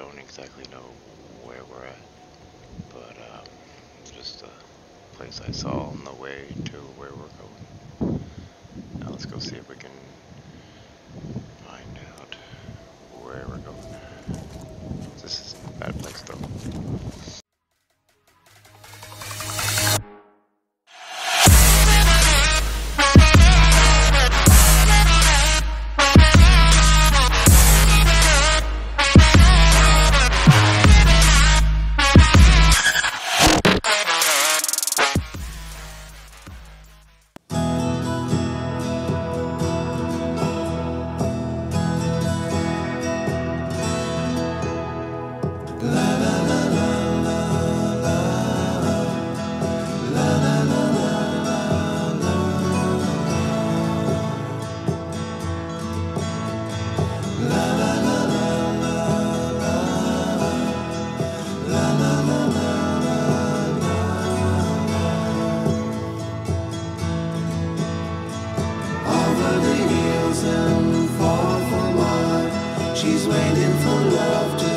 don't exactly know where we're at, but just a place I saw on the way to where we're going. Now let's go see if we can find out where we're going. This isn't a bad place though. She's waiting for love to